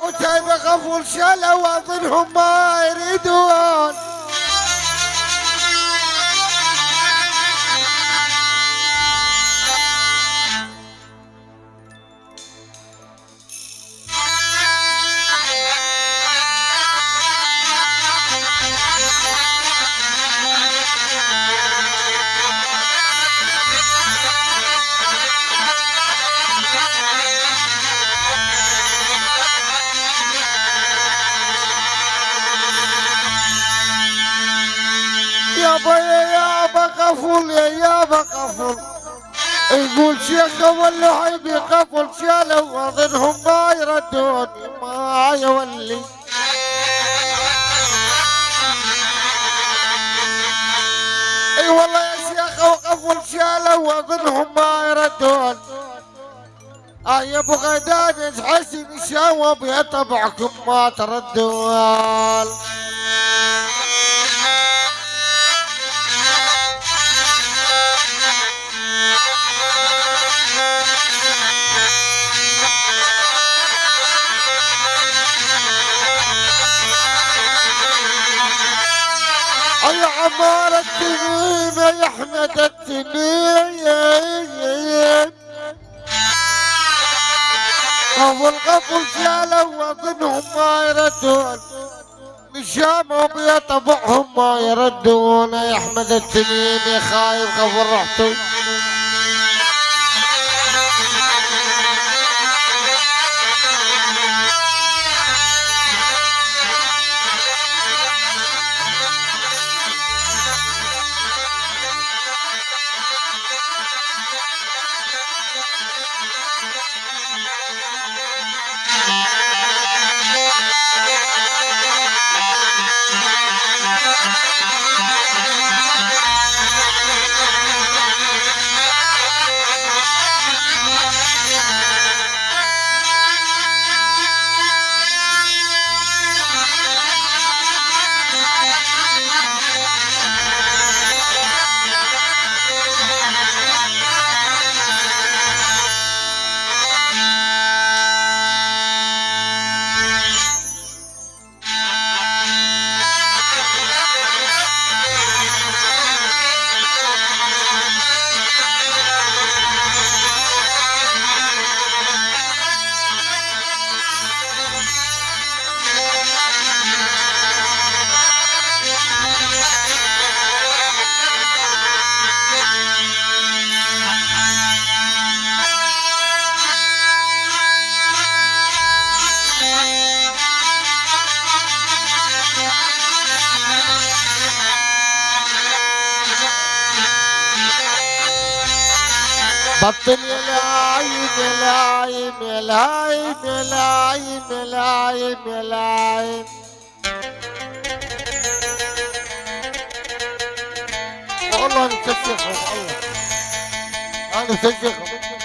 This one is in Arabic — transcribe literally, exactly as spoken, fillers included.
وتايب غفول شالوا واظنهم ما يريدون. يابا يابا غفول يا يابا غفول، يقول شيخ ولا حبي غفول شالوا واظنهم ما يردون ما يولي. اي والله يا شيخ وغفول شالوا واظنهم ما يردون. اه يا ابو غيدان حسن شاوب يا طبعكم ما تردون. يا عمار التنين يا احمد التنين، ابو الغفل شالوا واظنهم ما يردون. مشامهم يا طبعهم ما يردون. يا احمد التنين يا خايف غفل رحتوا. بطل يا لايم يا لايم يا لايم يا لايم يا لايم يا لايم. والله انت الشيخ والله انا الشيخ.